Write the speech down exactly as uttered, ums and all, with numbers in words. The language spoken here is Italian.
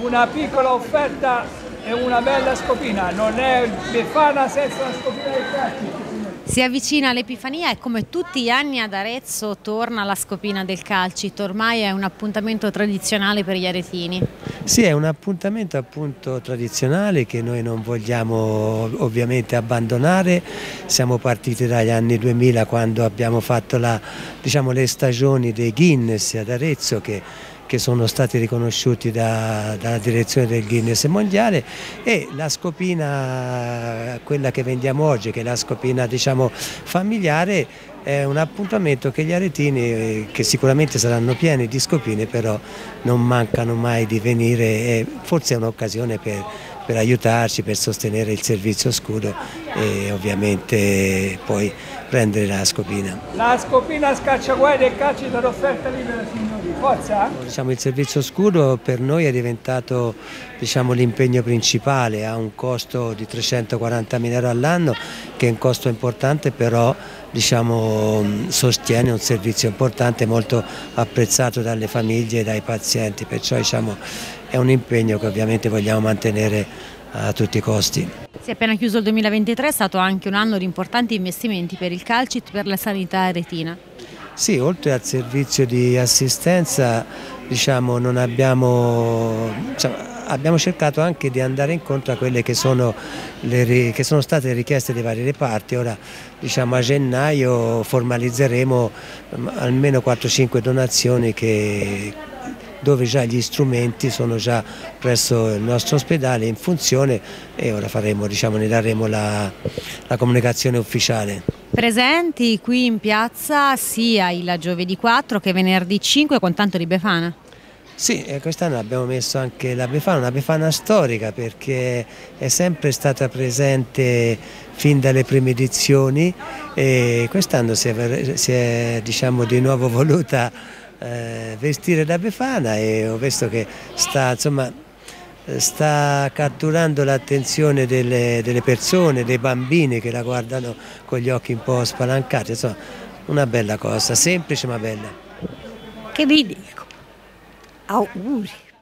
una piccola offerta e una bella scopina, non è Befana senza la scopina del calcit. Si avvicina l'Epifania e come tutti gli anni ad Arezzo torna la scopina del calcit, ormai è un appuntamento tradizionale per gli aretini. Sì, è un appuntamento appunto tradizionale che noi non vogliamo ovviamente abbandonare. Siamo partiti dagli anni duemila quando abbiamo fatto la, diciamo, le stagioni dei Guinness ad Arezzo che che sono stati riconosciuti da, dalla direzione del Guinness mondiale, e la scopina, quella che vendiamo oggi, che è la scopina diciamo familiare, è un appuntamento che gli aretini, che sicuramente saranno pieni di scopine, però non mancano mai di venire, e forse è un'occasione per, per aiutarci, per sostenere il servizio scudo e ovviamente poi prendere la scopina. La scopina scacciaguai e calcit ad offerta libera, signori, forza! Diciamo, il servizio scudo per noi è diventato diciamo, l'impegno principale, ha un costo di trecentoquarantamila euro all'anno, che è un costo importante, però diciamo, sostiene un servizio importante, molto apprezzato dalle famiglie e dai pazienti, perciò diciamo, è un impegno che ovviamente vogliamo mantenere a tutti i costi. Si è appena chiuso il duemilaventitré, è stato anche un anno di importanti investimenti per il calcit, per la sanità aretina. Sì, oltre al servizio di assistenza diciamo, non abbiamo, diciamo, abbiamo cercato anche di andare incontro a quelle che sono, le, che sono state le richieste dei vari reparti. Ora diciamo, a gennaio formalizzeremo almeno quattro cinque donazioni che dove già gli strumenti sono già presso il nostro ospedale in funzione, e ora faremo, diciamo, ne daremo la, la comunicazione ufficiale. Presenti qui in piazza sia il giovedì quattro che venerdì cinque con tanto di Befana. Sì, quest'anno abbiamo messo anche la Befana, una Befana storica, perché è sempre stata presente fin dalle prime edizioni, e quest'anno si è, si è diciamo, di nuovo voluta eh, vestire da Befana, e ho visto che sta, insomma, sta catturando l'attenzione delle, delle persone, dei bambini che la guardano con gli occhi un po' spalancati. Insomma, una bella cosa, semplice ma bella. Che vi dico? Auguri!